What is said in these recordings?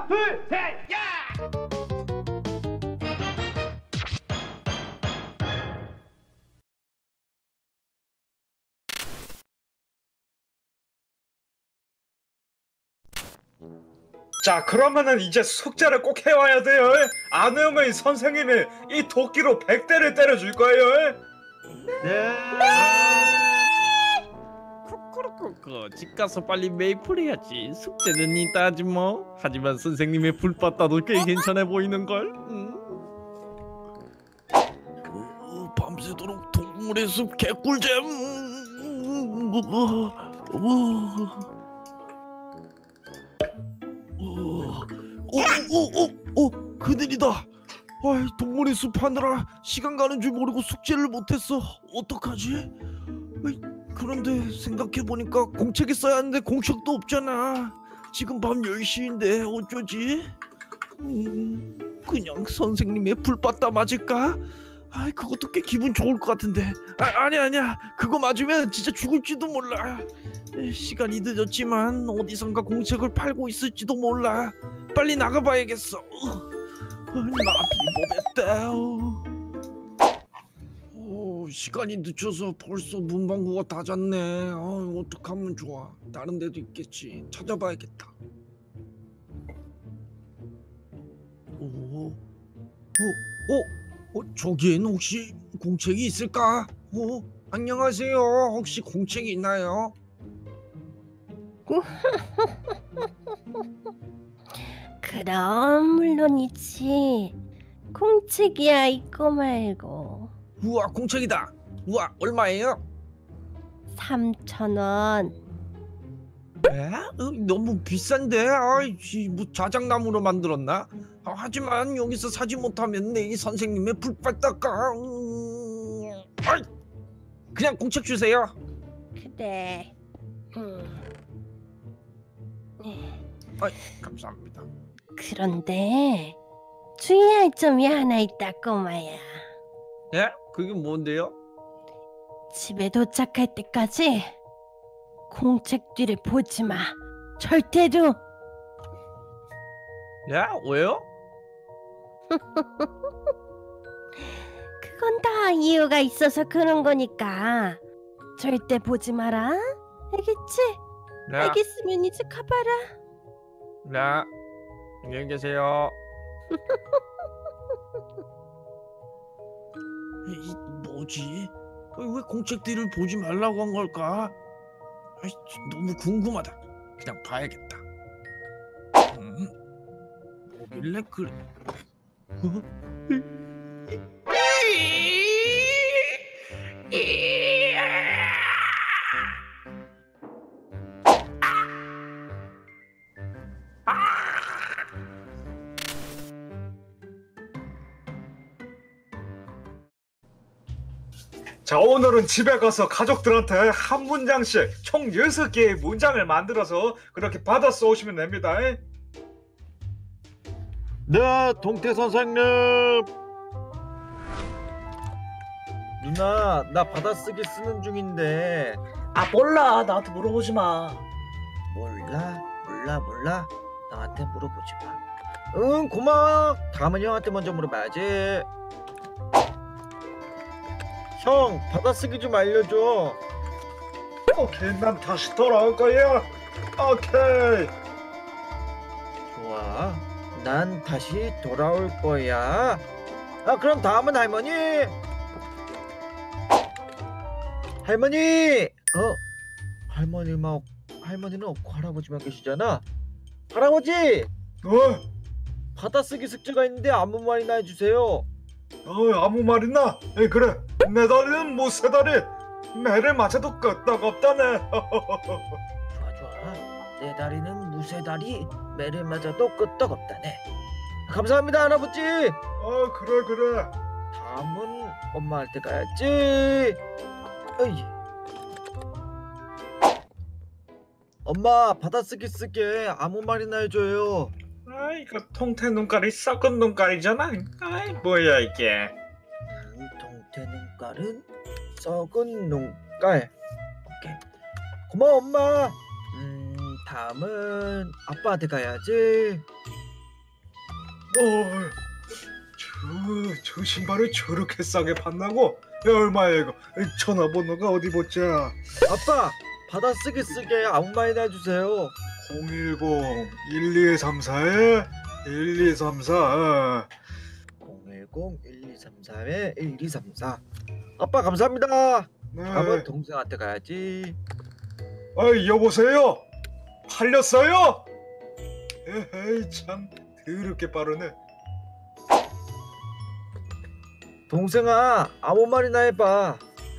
하나, 둘, 셋, 야! 자, 그러면은 이제 숙제를 꼭 해와야 돼요. 안 외우면 선생님이 이 도끼로 100대를 때려줄 거예요. 네. 쿠쿠르쿠쿠 집 가서 빨리 메이플 해야지. 숙제는 이따 하지 뭐. 하지만 선생님의 불바다도 꽤 괜찮아 보이는걸. 밤새도록 동물의 숲 개꿀잼. 그들이다. 아이, 동물의 숲 하느라 시간 가는 줄 모르고 숙제를 못했어. 어떡하지? 아이, 그런데 생각해보니까 공책이 써야 하는데 공책도 없잖아. 지금 밤 10시인데 어쩌지? 그냥 선생님의 불바다 맞을까? 아이, 그것도 꽤 기분 좋을 것 같은데. 아니야. 그거 맞으면 진짜 죽을지도 몰라. 시간이 늦었지만 어디선가 공책을 팔고 있을지도 몰라. 빨리 나가봐야겠어. 나비보겠다. 시간이 늦어서 벌써 문방구가 닫았네. 어떡하면 좋아. 다른 데도 있겠지. 찾아봐야겠다. 저기엔 혹시 공책이 있을까? 안녕하세요. 혹시 공책이 있나요? 그럼 물론이지. 공책이야 있고 말고. 우와, 공책이다. 우와, 얼마예요? 3,000원. 에? 너무 비싼데? 아이씨, 뭐 자작나무로 만들었나? 하지만 여기서 사지 못하면 내일 선생님의 불바다가. 아이, 그냥 공책 주세요. 그래. 아이, 감사합니다. 그런데 주의할 점이 하나 있다 꼬마야. 예? 그게 뭔데요? 집에 도착할 때까지 공책 뒤를 보지 마. 절대로. 야, 왜요? 그건 다 이유가 있어서 그런 거니까 절대 보지 마라. 알겠지? 네. 알겠으면 이제 가봐라. 네. 안녕히 계세요. 뭐지? 왜 공책 뒤를 보지 말라고 한 걸까? 너무 궁금하다. 그냥 봐야겠다. 뭐길래 그래? 자, 오늘은 집에 가서 가족들한테 한 문장씩 총 6개의 문장을 만들어서 그렇게 받아 써오시면 됩니다. 네, 동태 선생님. 누나, 나 받아쓰기 쓰는 중인데. 몰라. 나한테 물어보지 마. 몰라. 나한테 물어보지 마. 응, 고마워. 다음은 형한테 먼저 물어봐야지. 형, 받아쓰기 좀 알려줘. 오케이, 난 다시 돌아올 거야. 오케이. 좋아. 난 다시 돌아올 거야. 그럼 다음은 할머니. 할머니. 할머니는 없고 할아버지만 계시잖아. 할아버지. 받아쓰기 숙제가 있는데 아무 말이나 해주세요. 아무 말이나. 그래. 내 다리는 못 세 다리. 매를 맞아도 끄떡없다네. 좋아. 내 다리는 무쇠다리. 매를 맞아도 끄떡없다네. 감사합니다, 할아버지. 그래. 다음은 엄마한테 가야지. 어이. 엄마, 받아쓰기 쓰게 아무 말이나 해줘요. 이거 통태 눈깔이 썩은 눈깔이잖아. 뭐야 이게. 동태 눈깔은 썩은 눈깔. 오케이. 고마워 엄마. 다음은 아빠한테 가야지. 저 신발을 저렇게 싸게 판다고? 야, 얼마야 이거? 전화번호가 어디 보자. 아빠 받아쓰기 쓰게 아무 말이나 해주세요. 010-1234에 1234. 010-1234-1234. 아빠 감사합니다. 네. 다음은 동생한테 가야지. 여보세요? 팔렸어요? 에헤이, 참 더럽게 빠르네. 동생아 아무 말이나 해봐.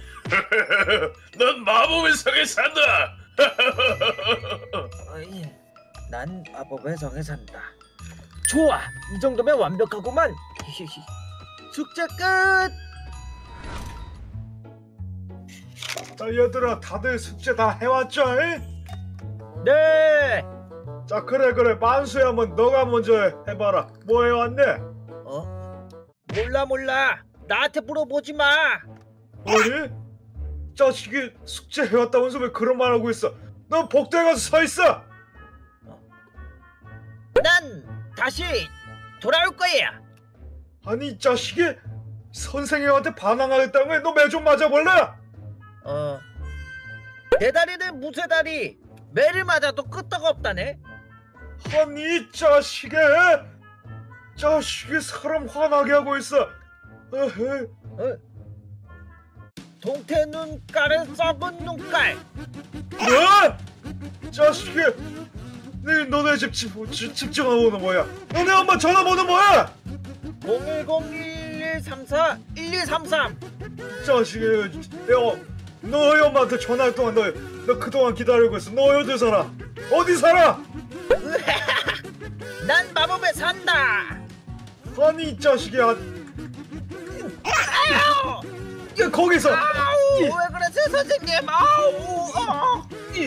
넌 마법의 성에 산다. 어이, 난 마법의 성에 산다. 좋아, 이 정도면 완벽하구만. 히히히. 숙제 끝. 자, 얘들아, 다들 숙제 다 해왔죠? 네. 자, 그래 만수야, 한번 너가 먼저 해봐라. 뭐 해왔네? 몰라. 나한테 물어보지 마. 아니? 자식이 숙제 해왔다면서 왜 그런 말 하고 있어? 너 복도에 가서 서 있어. 난 다시 돌아올 거야. 아니, 이 자식이 선생님한테 반항하겠다는 거야. 너 매 좀 맞아볼래? 내 다리는 무쇠다리. 매를 맞아도 끄떡 없다네. 아니, 이 자식이 사람 화나게 하고 있어. 에헤이. 동태 눈깔은 썩은 눈깔. 뭐? 자식이, 너네 집 전화번호 뭐야? 너네 엄마 전화번호 뭐야? 010-1134-1233. 자식이, 너희 엄마한테 전화할 동안 너 그동안 기다리고 있어. 너 어디 살아? 어디 살아? 난 마법에 산다. 아니, 이 자식이야. 거기서. 아우, 왜 그러세요 선생님? 아우.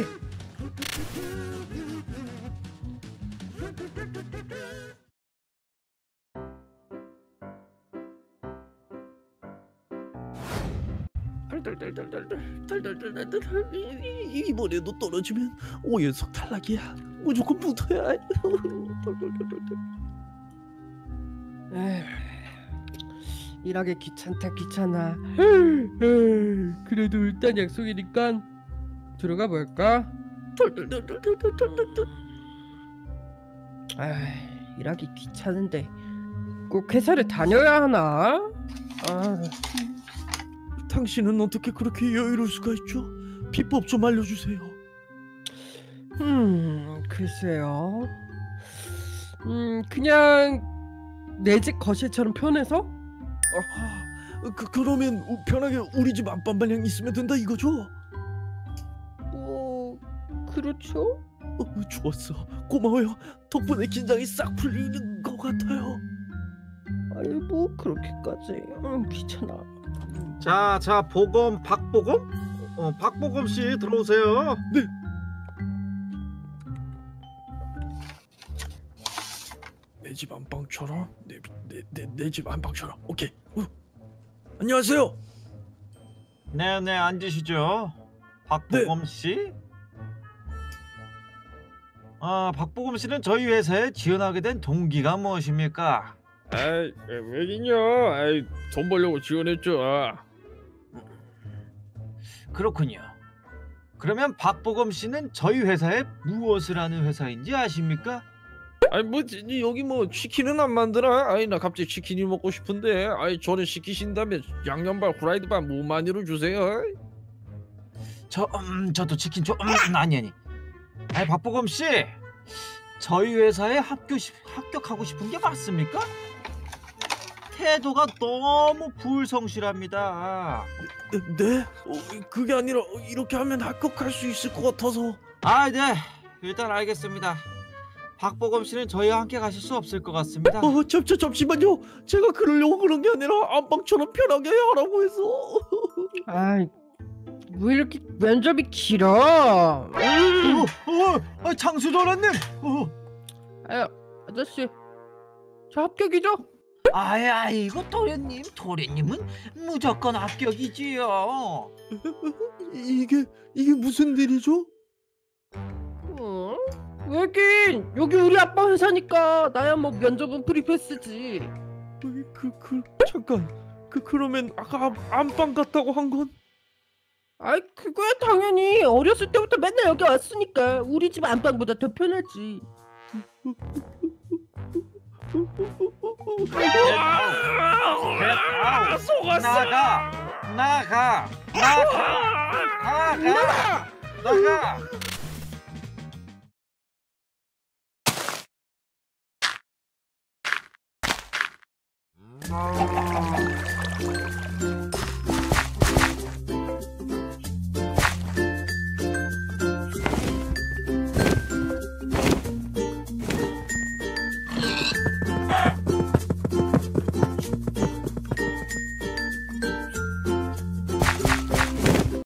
이번에도 떨어지면 5연속 탈락이야. 무조건 붙어야 해. 에휴, 일하기 귀찮아. 그래도 일단 약속이니까 들어가 볼까? 일하기 귀찮은데 꼭 회사를 다녀야 하나? 당신은 어떻게 그렇게 여유로울 수가 있죠? 비법 좀 알려주세요. 글쎄요. 그냥 내 집 거실처럼 편해서? 그러면 편하게 우리 집 안방마냥 있으면 된다 이거죠? 그렇죠? 좋았어. 고마워요. 덕분에 긴장이 싹 풀리는 것 같아요. 아니 뭐 그렇게까지 귀찮아. 자 보검 박보검? 박보검 씨 들어오세요. 네. 내 집 안방처럼 내 집 안방처럼. 오케이. 안녕하세요. 네, 앉으시죠. 박보검 씨? 박보검 씨는 저희 회사에 지원하게 된 동기가 무엇입니까? 왜긴요? 돈 벌려고 지원했죠. 그렇군요. 그러면 박보검 씨는 저희 회사에 무엇을 하는 회사인지 아십니까? 여기 치킨은 안 만드나? 나 갑자기 치킨이 먹고 싶은데. 저는 시키신다면 양념반 후라이드반 무만으로 주세요. 저도 치킨 아니. 박보검 씨, 저희 회사에 합격하고 싶은 게 맞습니까? 태도가 너무 불성실합니다. 네? 그게 아니라 이렇게 하면 합격할 수 있을 것 같아서. 네. 일단 알겠습니다. 박보검 씨는 저희와 함께 가실 수 없을 것 같습니다. 잠시만요. 제가 그러려고 그런 게 아니라 안방처럼 편하게 하라고 해서. 왜 이렇게 면접이 길어? 장수 도련님. 아저씨, 저 합격이죠? 아이고 도련님은 무조건 합격이지요. 이게 무슨 일이죠? 왜긴 여기 우리 아빠 회사니까 나야 뭐 면접은 프리패스지. 잠깐. 그러면 아까 안방 갔다고 한 건? 아이 그거야 당연히 어렸을 때부터 맨날 여기 왔으니까 우리 집 안방보다 더 편하지. 속았어. 나가.